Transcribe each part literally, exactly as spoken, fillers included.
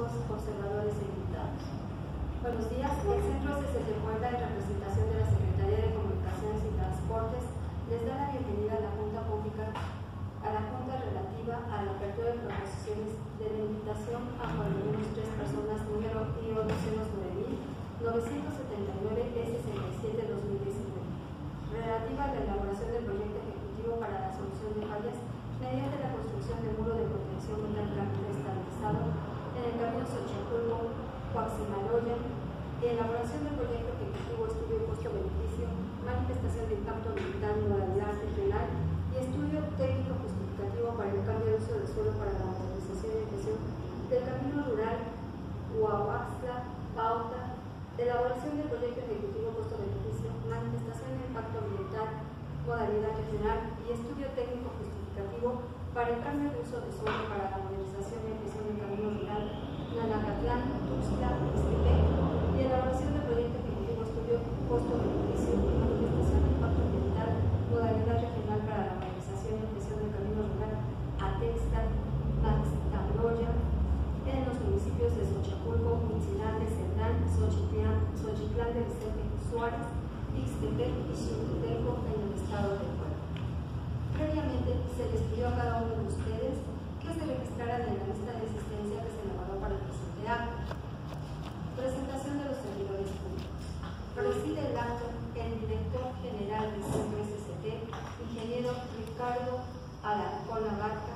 públicos, observadores e invitados. Buenos días. El Centro C C T Puebla, en representación de la Secretaría de Comunicaciones y Transportes, les da la bienvenida a la Junta Pública, a la Junta relativa a la apertura de proposiciones de la invitación a cuando menos tres personas, número I O doscientos nueve mil novecientos setenta y nueve E sesenta y siete dos mil diecinueve, relativa a la elaboración del proyecto ejecutivo para la solución de fallas mediante la construcción del muro de contención metalmente estabilizado en el camino Xochipulco-Coaximaloya, elaboración del proyecto ejecutivo, estudio costo-beneficio, manifestación de impacto ambiental, modalidad regional y estudio técnico justificativo para el cambio de uso del suelo para la modernización y gestión del camino rural Huahuaxtla-Pauta, elaboración del proyecto ejecutivo costo-beneficio, manifestación de impacto ambiental, modalidad regional y estudio técnico justificativo para el cambio de uso de suelo para la modernización y gestión del camino rural Nanacatlán, Tuxtla, Ixtepec, y elaboración del proyecto ejecutivo, estudio costo-beneficio y manifestación de impacto ambiental, modalidad regional para la modernización y gestión del camino rural Atextla, Maxtaloya, en los municipios de Xochipulco, Huitzilán de Cerdán, Xochitlán, Xochitlán de Vicente Suárez, Ixtepec y Xiltepeco en el estado de Puebla. Previamente se les pidió a cada uno de ustedes que se registraran en la lista de asistencia que se elaboró para el presente acto. Presentación de los servidores públicos. Preside el acto el director general del Centro S S T, ingeniero Ricardo Alarcón Abarca,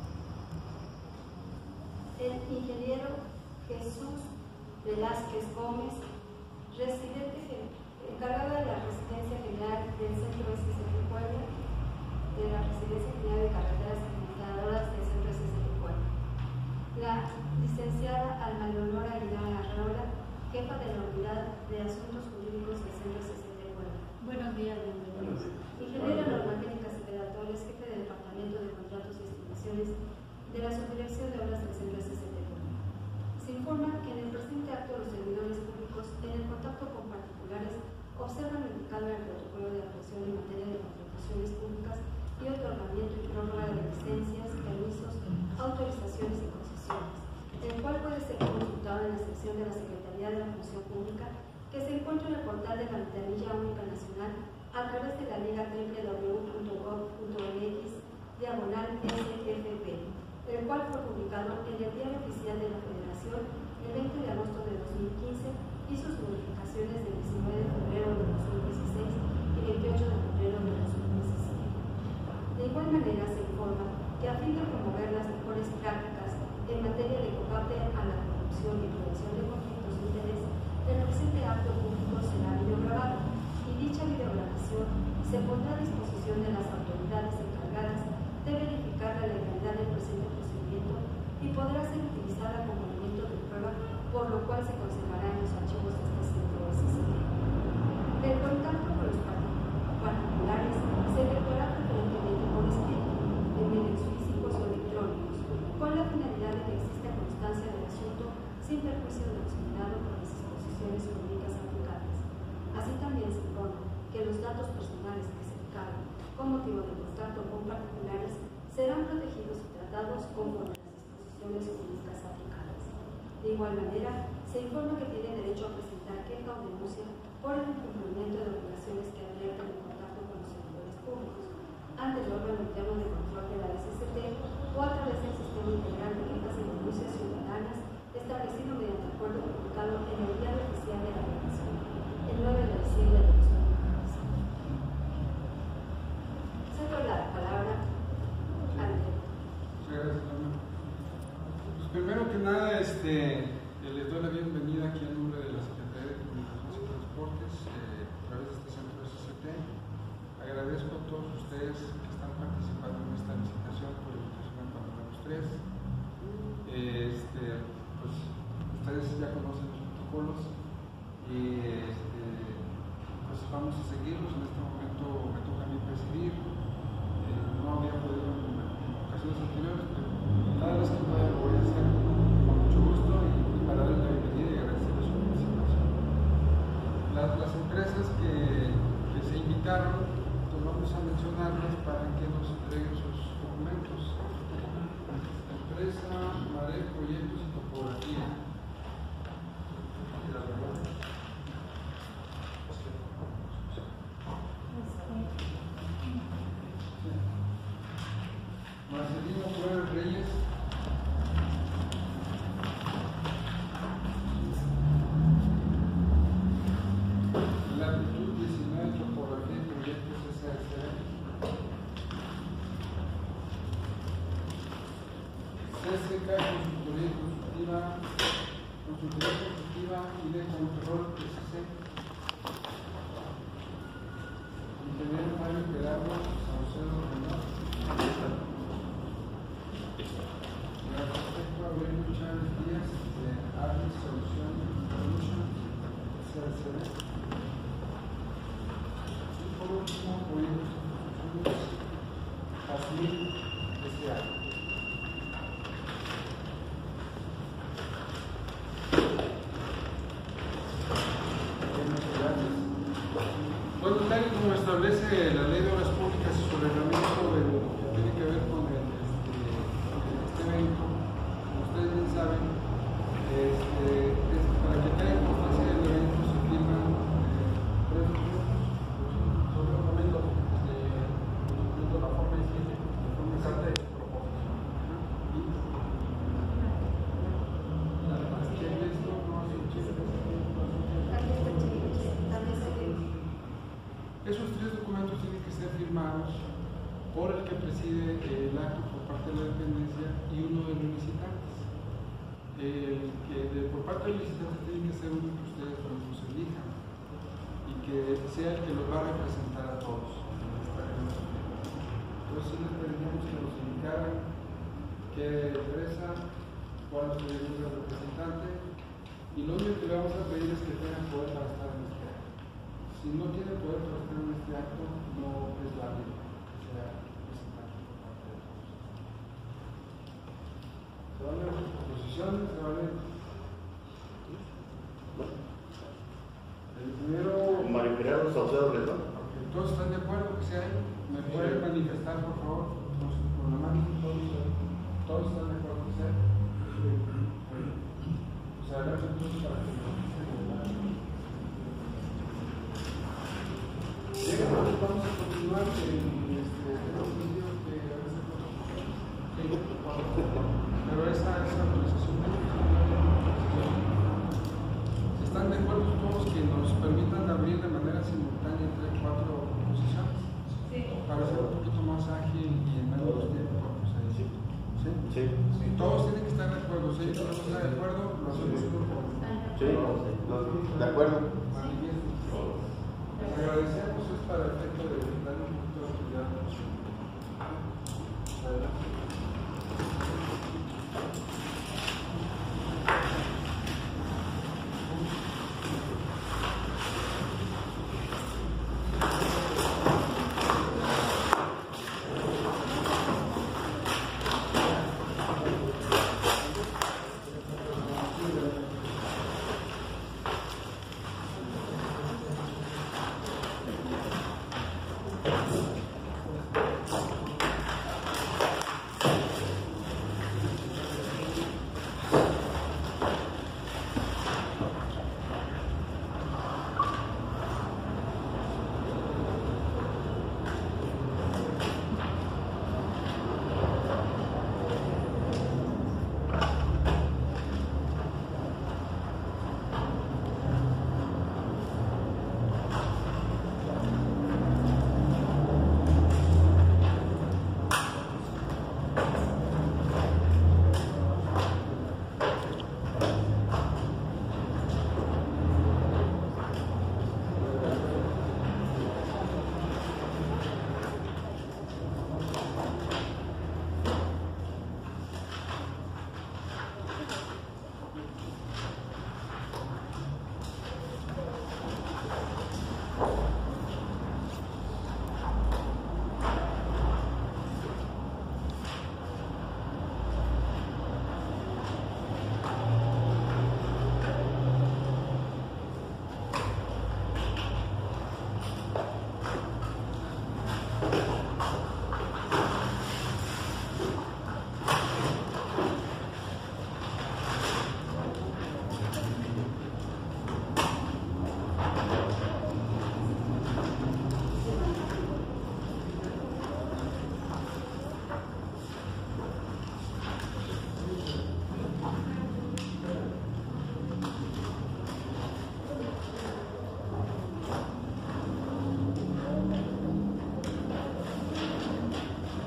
el ingeniero Jesús Velázquez Gómez, residente encargado de la Residencia General del Centro S S T Puebla, de la Residencia General de Carreteras Administradoras del Centro S S T Puebla. La licenciada Alma Leonora Aguilar Arreola, jefa de la Unidad de Asuntos Jurídicos del Centro S S T Puebla. Buenos días, bienvenidos. Ingeniera Norma Angélica Cepeda Torres, jefe del Departamento de Contratos y Estimaciones de la Subdirección de Obras del Centro S S T Puebla. Se informa que en el presente acto los servidores públicos, en el contacto con particulares, observan lo indicado en el protocolo de actuación en materia de contrataciones públicas y otorgamiento y prórroga de licencias, permisos, autorizaciones y concesiones, el cual puede ser consultado en la sección de la Secretaría de la Función Pública que se encuentra en el portal de la Ventanilla Única Nacional a través de la liga doble u doble u doble u punto gov punto m x diagonal S F P, el cual fue publicado en el Diario Oficial de la Federación el veinte de agosto de dos mil quince y sus modificaciones del diecinueve de febrero de dos mil dieciséis y veintiocho de febrero de dos mil diecisiete. De igual manera se informa que a fin de promover las mejores prácticas en materia de combate a la corrupción y prevención de conflictos de interés, el presente acto público será videograbado y dicha videograbación se pondrá a disposición de las autoridades encargadas de verificar la legalidad del presente procedimiento y podrá ser utilizada como elemento de prueba, por lo cual se conservará en los archivos de este Centro S S T. El contacto con los particulares se efectuará preferentemente por escrito, en medios físicos o electrónicos, con la finalidad de que exista constancia del asunto sin perjuicio de lo señalado por las disposiciones jurídicas aplicables. Así también se informa que los datos personales que se recaben con motivo del contacto con particulares serán protegidos y tratados conforme a las disposiciones jurídicas aplicables. De igual manera, se informa que tiene derecho a presentar queja o denuncia por el incumplimiento de obligaciones que advierten en contacto con los servidores públicos ante el órgano interno de control de la S S T o a través del sistema integral de quejas y denuncias ciudadanas establecido mediante acuerdo publicado en el Diario Oficial de la Federación el nueve de diciembre de dos mil quince. Cedo la palabra al director. Gracias, Norma. Pues primero que nada, este, les doy la bienvenida aquí en nombre de la Secretaría de Comunicaciones y Transportes eh, a través de este Centro S S T. Agradezco a todos ustedes que están participando en esta licitación por la invitación a cuando menos tres. Este, pues ustedes ya conocen los protocolos y este, pues vamos a seguirlos. En este momento me toca a mí presidir. Eh, no había podido en, en ocasiones anteriores, pero cada vez que pueda lo voy a hacer con mucho gusto y, y para darles la bienvenida y agradecerles su participación. Las, las empresas que, que se invitaron, pues vamos a mencionarlas para que nos entreguen sus documentos. La empresa Madrid Proyectos y topografía. Marcelino Flores Reyes. Latitud diecinueve, topografía y proyectos S A C. C S K, consultoría constructiva, consultoría constructiva y de control S C. Ingeniero Mario Gerardo Saucedo Renal. El arquitecto Aurelio Chávez Díaz de Artis Solution Solutions S A C. Y por último, proyectos constructivos Asmil S A. Bueno, tal y como establece la Ley de Obras Públicas y su reglamento de lo que tiene que ver con el, este, este evento, como ustedes bien saben, este, es para que quede como fase del evento se firman eh, tres documentos. Son documentos de documento la forma de ciencia, la forma exacta de propósito. Esos tres documentos tienen que ser firmados por el que preside el acto por parte de la dependencia y uno de los licitantes. El que de, por parte del licitante tiene que ser uno que ustedes mismos elijan y que sea el que los va a representar a todos en esta reunión. Entonces, sí les pediríamos que nos indicaran qué empresa, cuál sería el representante, y lo único que le vamos a pedir es que tengan poder para estar en este acto. Si no tiene poder para estar en este acto, no es válido que sea representante por parte de todos. ¿Se valen las proposiciones? ¿Se valen? El primero. Mario Gerardo Saucedo Rendón. ¿Todos están de acuerdo que sea él? ¿Me pueden manifestar, por favor? Con la mano. ¿Todos están de acuerdo que sea él? Pues adelante entonces para que nos Bien, vamos a continuar en este vídeo que a veces pero esa, esa actualización ¿están de acuerdo todos que nos permitan abrir de manera simultánea entre cuatro posiciones? Sí. Para ser un poquito más ágil y en menos tiempo. ¿Sí? Sí. Sí. Todos tienen que estar de acuerdo. Si ellos no están de acuerdo, lo hacemos por Sí, de acuerdo. Les agradecemos, es para el efecto de dar un poquito de actividad. Adelante.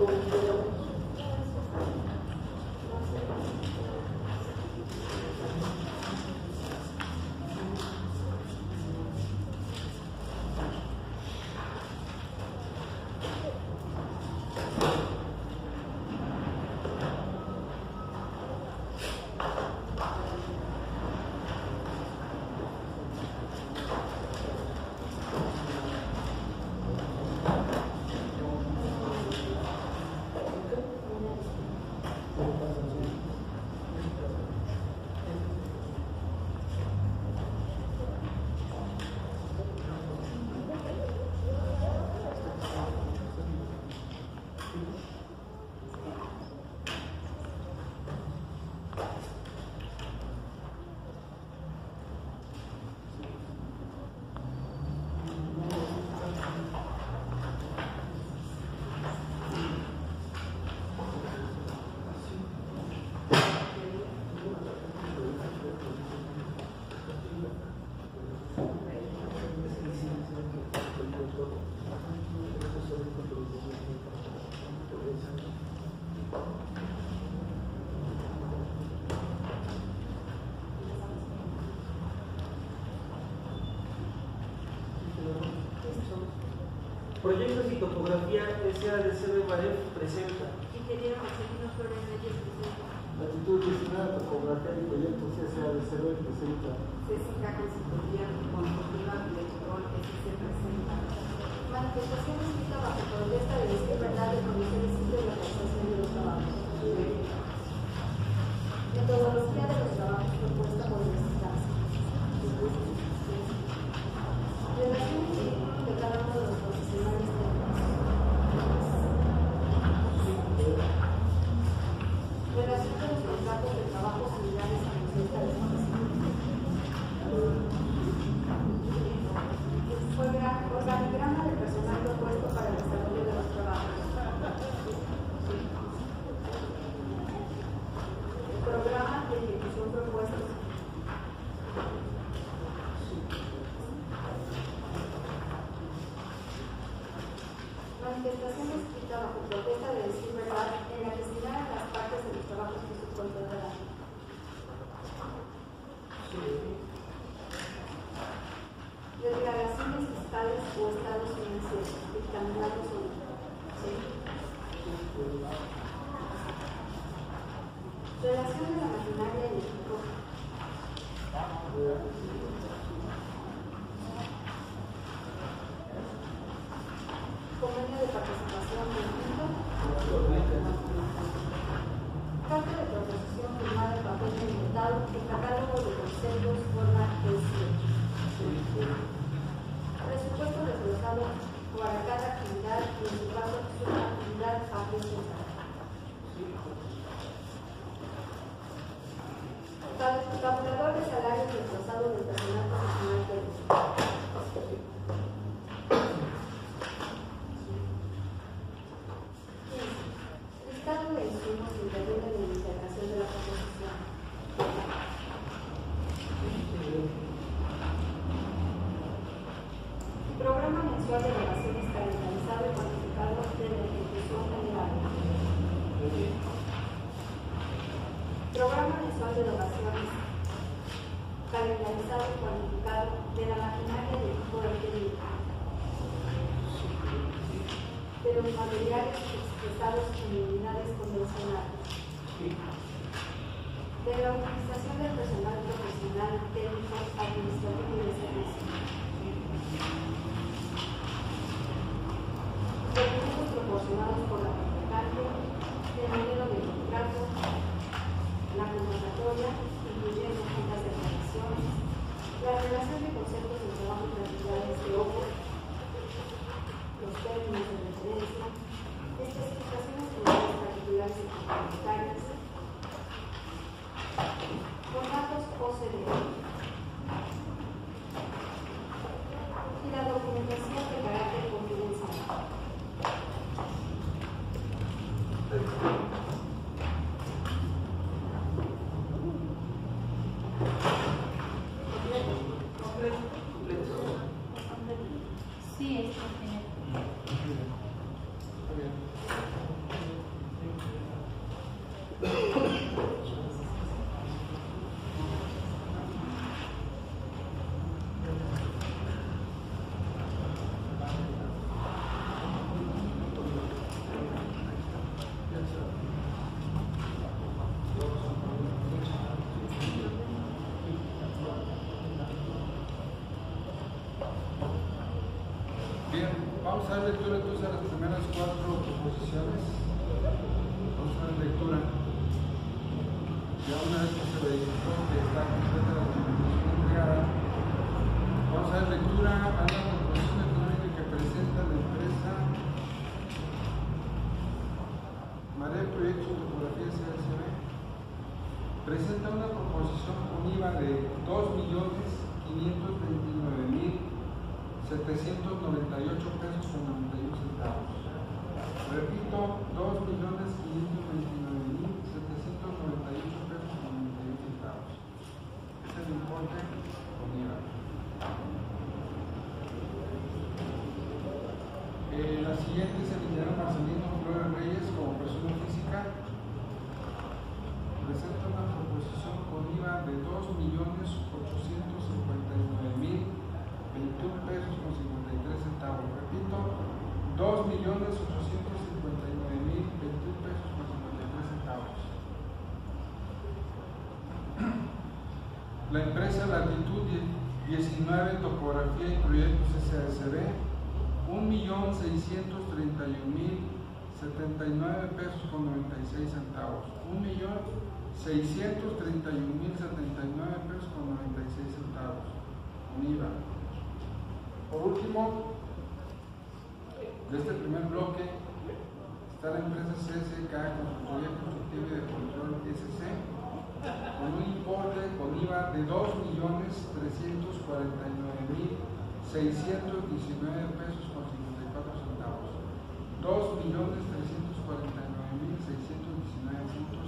Proyectos y topografía S A D C B Baref presenta. Ingeniero Marcelino Flores Reyes presenta. Latitud diecinueve, topografía y proyectos S A D C B presenta. Césica Consultoría Consultiva de Chorón S C presenta. Manifestación escrita bajo protesta de decir verdad de condiciones de la realización de los trabajos. Metodología de los trabajos propuesta por el Estado. Relación y vínculo de cada uno de los profesionales técnicos. Relación de los contratos de trabajo similares a los de esta organigrama de personal propuesto para el desarrollo de los trabajos. Programa de ejecución propuesto. Manifestación escrita bajo protesta de decir verdad en la que señalan las partes de los trabajos que subcontratarán. Declaraciones fiscales o estados financieros dictaminados hoy. ¿Sí? Relación de la maquinaria y el equipo. Convenio de participación conjunto. Carta de proposición firmada en papel inventado y catálogo de conceptos, forma dieciocho. Presupuesto desglosado para cada actividad y en su caso su actividad a presentar. Tabulador de salarios desglosado del personal profesional técnico. Listado de insumos que intervienen en la integración de la proposición. Programa mensual de evaluaciones calendarizado y cuantificado de la ejecución general. Programa mensual de evaluaciones calendarizado y cuantificado de la maquinaria y equipo de técnico. De los materiales expresados en unidades convencionales. De la utilización del personal profesional, técnico, administrativo y de servicio. Recursos proporcionados por la fabricante, el modelo de contrato, la convocatoria, incluyendo juntas de relaciones, la relación de conceptos en trabajo y actividades de obra, los términos de referencia, especificaciones generales particulares y complementarias, formatos O C D y la documentación de carácter confidencial. Sí, es completo. lectura entonces a las primeras cuatro proposiciones. Vamos a dar lectura. Ya una vez que se verificó que está completa la documentación entregada, vamos a dar lectura a la proposición económica que presenta la empresa Marel Proyectos de Topografía S A S B. Presenta una proposición con I V A de dos millones quinientos veintinueve mil setecientos noventa y ocho pesos con noventa y uno centavos. Repito, dos millones quinientos veintinueve mil setecientos noventa y ocho pesos con noventa y uno centavos. Este es el importe con I V A. Eh, la siguiente es el ingeniero Marcelino Flores Reyes como persona física. Presenta una proposición con I V A de dos millones ochocientos cincuenta y nueve mil veintiún pesos con cincuenta y tres centavos. Repito, dos millones ochocientos cincuenta y nueve mil veintiún pesos con cincuenta y tres centavos. La empresa Latitud diecinueve Topografía y Proyectos S A S B, un millón seiscientos treinta y un mil setenta y nueve pesos con noventa y seis centavos. un millón seiscientos treinta y un mil setenta y nueve pesos con noventa y seis centavos. Con I V A. Por último, de este primer bloque está la empresa C S K Consultoría Constructiva y de Control S C con un importe con I V A de dos millones trescientos cuarenta y nueve mil seiscientos diecinueve pesos con cincuenta y cuatro centavos. dos millones trescientos cuarenta y nueve mil seiscientos diecinueve pesos.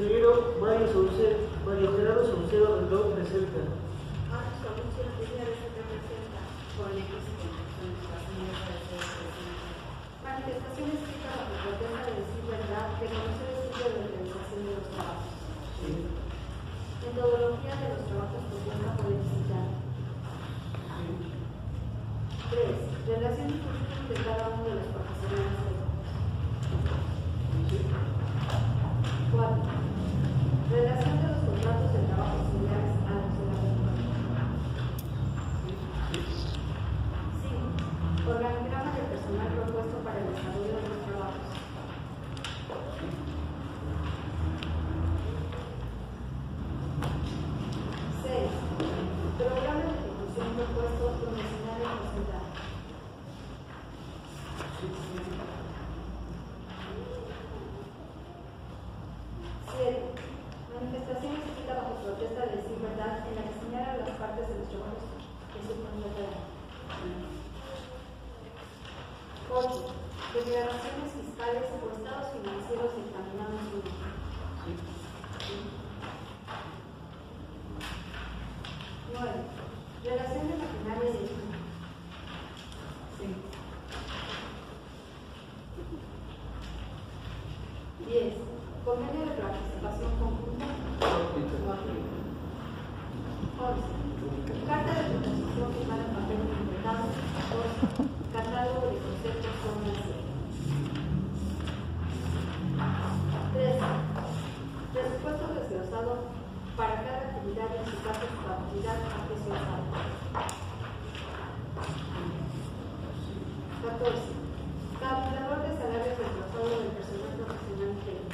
ingeniero Mario Saucedo, Mario Gerardo Saucedo Rendón presenta. Actos soluciones de día de se representa por el manifestación escrita bajo protesta de decir verdad, de conocer el sitio de organización de los trabajos. Metodología de los trabajos propuesta por el citado. tres. Relación y currículum de cada uno de los profesionales del cuatro. Relación de los contratos de trabajo similares a los de la reforma. cinco. Organigrama del personal propuesto para el desarrollo de los trabajos. seis. Programa de ejecución propuesto donde se da el porcentaje. siete. Manifestación escrita bajo protesta de decir verdad en la que señala las partes de los trabajos que se contratarán. ocho. Declaraciones fiscales o estados financieros examinados en nueve. Relación de maquinaria y de equipo. diez. Convenio de participación conjunta. once. Carta de proposición firmada en papel interpretado. doce. Catálogo de conceptos comerciales. trece. Presupuesto desglosado para cada actividad en su caso su capacidad a precio alto. catorce. Tabulador de salarios desglosado del personal profesional técnico.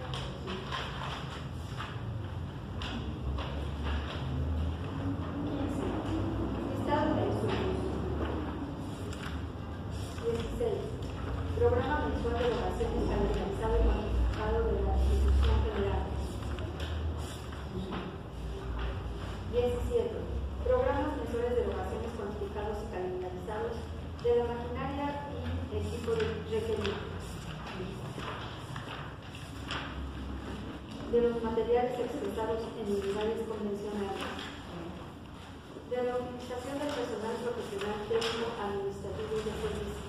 Listado de insumos. dieciséis. Programa mensual de evaluaciones calendarizado y cuantificado de la institución federal. diecisiete. Programas mensuales de evaluaciones cuantificados y calendarizados de la maquinaria y equipo requerido. De los materiales expresados en unidades convencionales. De la utilización del personal profesional técnico administrativo y de servicio.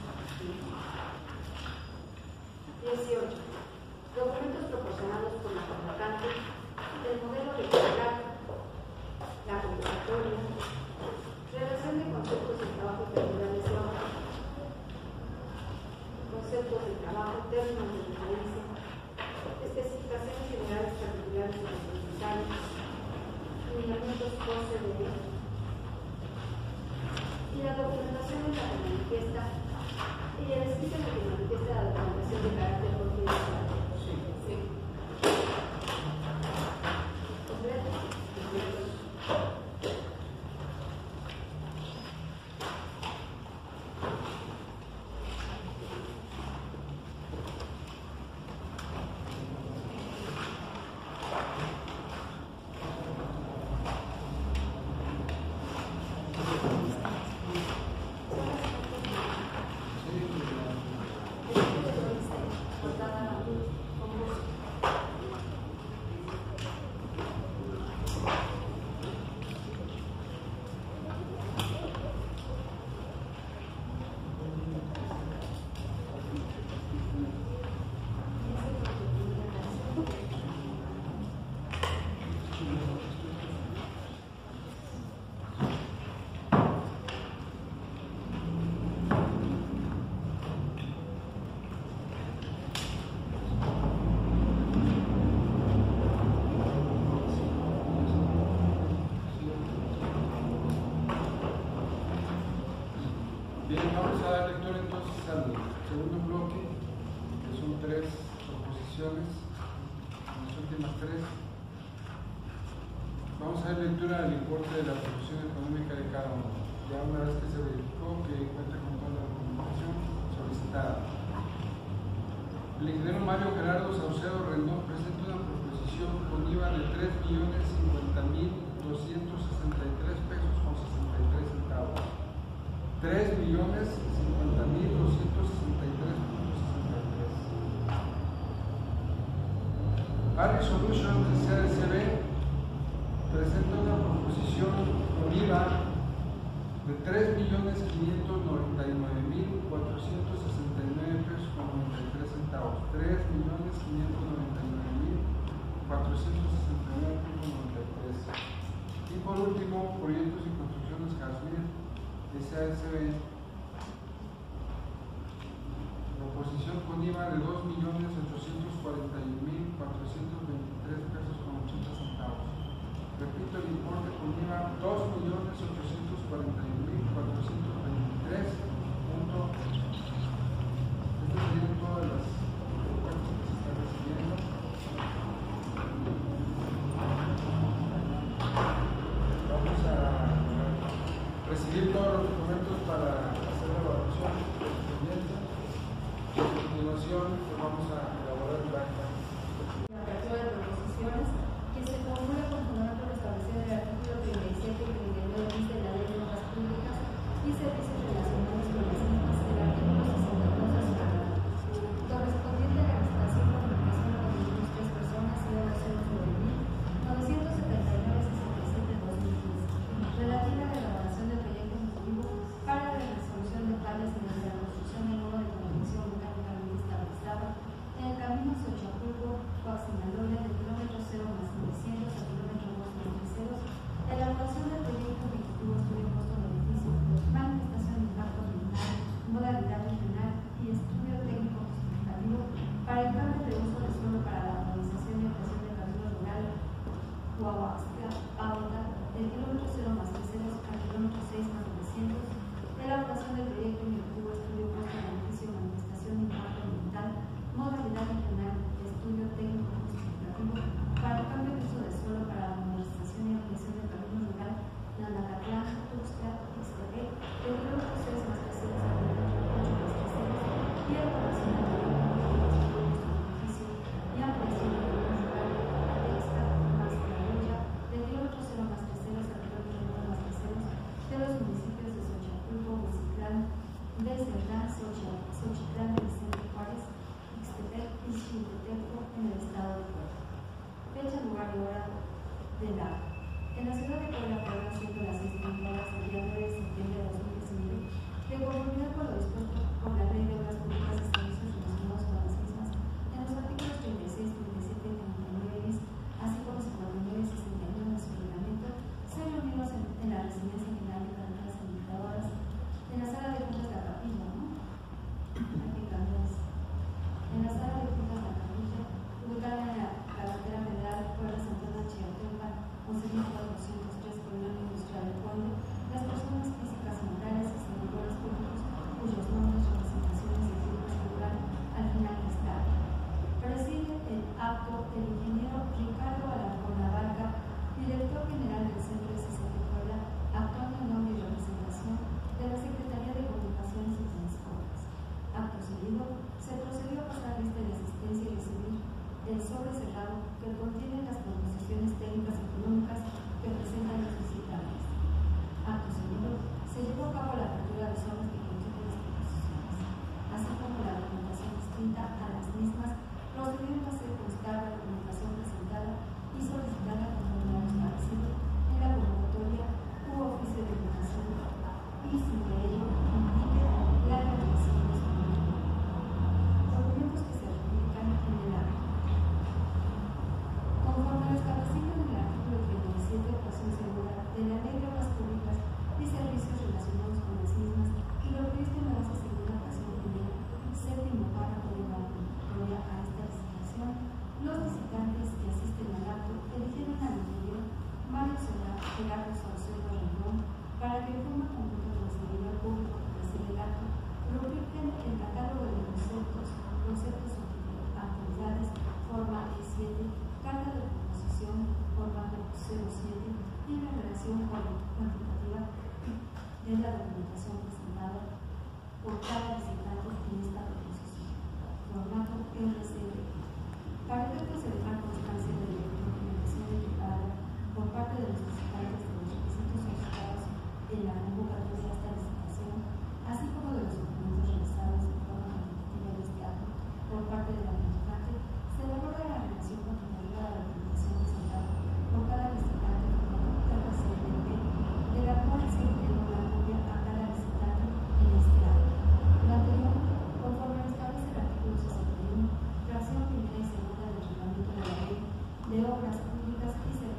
dieciocho. Documentos proporcionados por la contratante, el modelo de contrato, la convocatoria, relación de conceptos de trabajo y calidad, conceptos de trabajo, términos de referencia, especificaciones generales particulares de los necesarios, lineamientos por C D E, y la documentación de la que manifiesta y el escrito en el que manifiesta la documentación de carácter confidencial. Sí. Sí. ¿Completo? Bien, vamos a dar lectura entonces al segundo bloque, que son tres proposiciones, las últimas tres. Vamos a dar lectura al importe de la producción económica de cada uno. Ya una vez que se verificó que cuenta con toda la documentación solicitada. El ingeniero Mario Gerardo Saucedo Rendón presenta una proposición con I V A de tres millones cincuenta mil doscientos sesenta y tres pesos con sesenta y tres centavos. tres millones cincuenta mil doscientos sesenta y tres punto sesenta y tres. Barrick Solutions de C A D C B presenta una proposición con I V A de tres millones quinientos noventa y nueve mil cuatrocientos sesenta y nueve pesos con noventa y tres centavos. tres millones quinientos noventa y nueve mil cuatrocientos sesenta y nueve pesos con noventa y tres. Y por último, proyectos y construcciones Jasmine de C A D C B, proposición con I V A de dos millones ochocientos cuarenta y un mil cuatrocientos veintitrés pesos con ochenta centavos. Repito, el importe con I V A dos millones ochocientos cuarenta y un mil cuatrocientos veintitrés punto. Estas serían todas las propuestas que se están recibiendo. Vamos a recibir todos los documentos para hacer la evaluación correspondiente. A continuación, pues vamos a elaborar el acta. La apertura de proposiciones que se formula con fundamento establecido en el artículo treinta y siete y treinta y nueve bis de la Ley de Obras Públicas y Servicios Relacionados con las mismas del artículo sesenta y dos de su reglamento, correspondiente a la licitación por obligación de las tres personas y de los cero nueve mil novecientos setenta y nueve sesenta y siete dos mil quince, relativa a la elaboración del proyecto ejecutivo para la resolución de tablas mediante la construcción de nuevo de contención mecánicamente estabilizada en el camino Xochapulco, Coaxinalola, del kilómetro cero más novecientos al kilómetro dos más trescientos, elaboración del proyecto ejecutivo estudio costo-beneficio, manifestación de impacto ambiental, modalidad regional y estudio técnico justificativo para el cambio de uso de suelo para la urbanización y ampliación del camino rural Huahuaxtla, Pauta, del kilómetro cero más trescientos al kilómetro seis más novecientos, elaboración del proyecto ejecutivo estudio costo-beneficio, manifestación de impacto ambiental, modalidad regional, estudio técnico justificativo para el cambio de uso de suelo para la modernización y ampliación del camino rural Nanacatlán, Tuxtla, Ixtepec, del kilómetro seis más trescientos al kilómetro ocho más trescientos y elaboración del proyecto beneficio y ampliación del camino rural Atexta más Caraboya, del kilómetro cero más trescientos al kilómetro nueve más trescientos de los municipios de Xochapulco, Huizitlán, de Cerdán, Xochitlán, de Vicente Juárez, Ixtepec y Xiltepeco en el estado de Puebla. Fecha, lugar y hora del acto. En la ciudad de Puebla, Puebla, siendo las seis horas del día nueve de septiembre de dos mil diecinueve, de conformidad con lo dispuesto por la Ley de Obras Públicas y Servicios Relacionados con las mismas, en los artículos treinta y seis, treinta y siete y treinta y nueve bis, así como cincuenta y nueve y sesenta y uno de su reglamento, se reunimos en, en la residencia general de carreteras administradoras, en la sala de juntas de la capilla, ¿no? Aquí también es. En la sala de juntas de la capilla, ubicada en la carretera federal Puebla Santana Chiautempa, once mil cuatrocientos tres, Colonia Industrial de Puebla, las personas físicas y morales y servidores públicos cuyos nombres de Obras Públicas y